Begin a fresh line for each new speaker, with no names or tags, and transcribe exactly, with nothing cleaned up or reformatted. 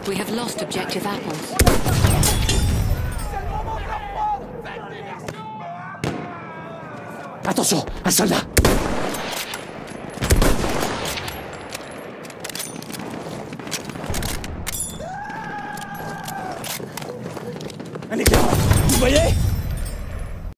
We have lost objective apples.
Attention, un soldat! Un éclaireur, vous voyez?